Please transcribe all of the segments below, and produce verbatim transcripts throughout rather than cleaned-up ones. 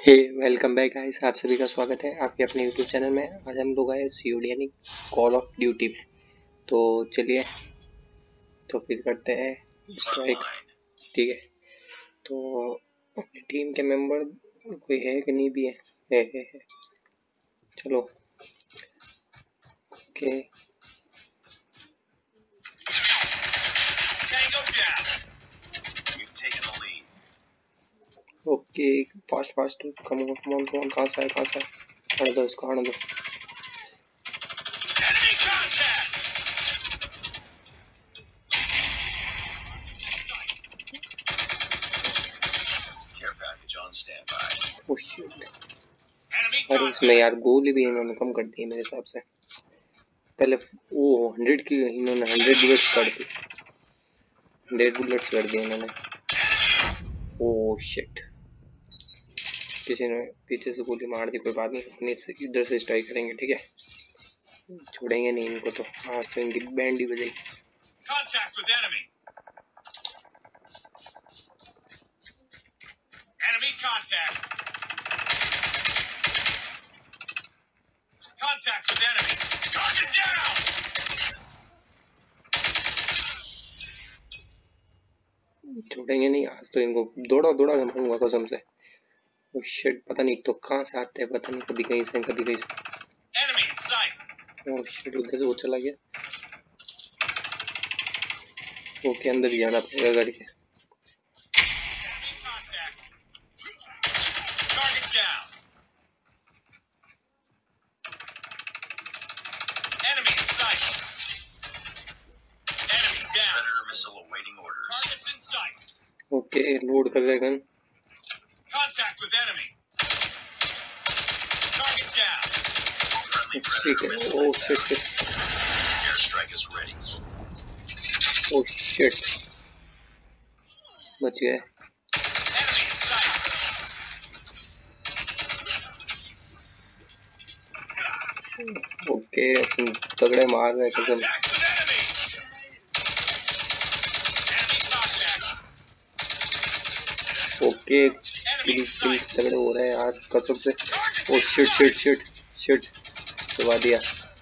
हे welcome back guys, आप सभी का स्वागत है आपके अपने यूट्यूब चैनल में। आज हम लोग आए सीओडी यानी कॉल ऑफ ड्यूटी में। तो चलिए तो फिर करते हैं स्ट्राइक। ठीक है, तो अपनी टीम के मेंबर कोई है कि नहीं भी है, है, है, है। चलो okay okay fast fast come on come on come on. कहाँ से आए कहाँ से आए आने दो इसको, आने दो। ओह शिट, अरे इसमें यार गोली भी इन्होंने कम कर दी है मेरे हिसाब से। पहले वो हंड्रेड की इन्होंने हंड्रेड बुलेट्स कर दी, हंड्रेड बुलेट्स कर दिए इन्होंने। ओह शिट, किसी ने पीछे से गोली मार दी। कोई बात नहीं, अपने से इधर से स्ट्राइक करेंगे। ठीक है, छोड़ेंगे नहीं इनको। तो आज तो इनकी बैंड ही बजेगी। Enemy contact. Contact with enemy. Target down. छोड़ेंगे नहीं आज तो इनको, दौड़ा दौड़ा के मारूंगा कसम से। ओ शिट, पता नहीं तो कहां से आते हैं, पता नहीं, कभी कहीं से कभी कहीं से। Enemy in sight. Oh shit, उधर से वो चला गया। ओके, अंदर ही जाना पड़ेगा करके। ओके, लोड कर रहे गन। ठीक है। ओह शिट, ओह शिट, बच गए। ओके, तगड़े मार रहे कसम। ओके, तगड़े हो रहे हैं यार कसम से। Oh shit shit shit shit, दबा दिया।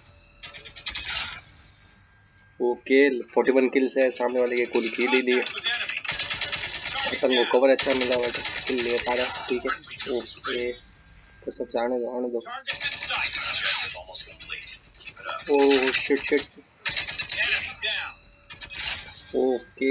ओके, फोर्टी वन किल्स है, सामने वाले के गोली की दे दी। अपन को कवर अच्छा मिला हुआ, किल ले पा रहा। ठीक है, ओके, तो सब जाने दो, आने दो। Oh shit shit, okay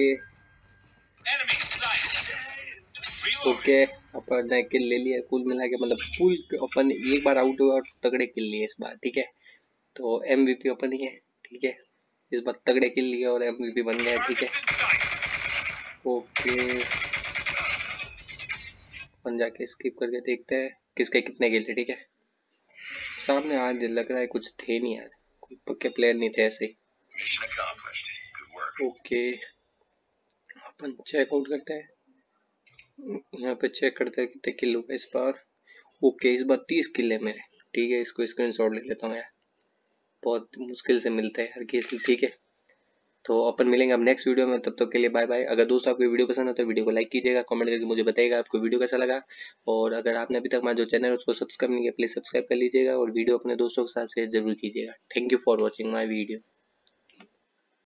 okay, अपन ने किल ले लिया कुल मिला के। मतलब फुल अपन एक बार आउट हुआ और तगड़े किल लिए इस बार। ठीक है, तो एमवीपी अपन ही है। ठीक है, इस बार तगड़े किल लिए और एमवीपी बन गया। ठीक है, ओके, अपन जाके स्किप करके देखते हैं किसके कितने किल थे। ठीक है, सामने आज लग रहा है कुछ थे नहीं यार, कोई पक्के प्लेयर नहीं थे ऐसे ही। ओके, अपन चेकआउट करते हैं, यहाँ पे चेक करते हैं कितने किल हुए इस बार। ओके, इस बार तीस किल है मेरे। ठीक है, इसको स्क्रीनशॉट ले लेता हूँ यार, बहुत मुश्किल से मिलते हैं हर किसी। ठीक है, तो अपन मिलेंगे अब नेक्स्ट वीडियो में, तब तक के लिए बाय बाय। अगर दोस्तों आपको वीडियो पसंद है तो वीडियो को लाइक कीजिएगा, कमेंट करके मुझे बताइएगा आपको वीडियो कैसा लगा। और अगर आपने अभी तक हमारा जो चैनल है उसको सब्सक्राइब नहीं किया, प्लीज सब्सक्राइब कर लीजिएगा और वीडियो अपने दोस्तों के साथ शेयर जरूर कीजिएगा। Thank you for watching my video.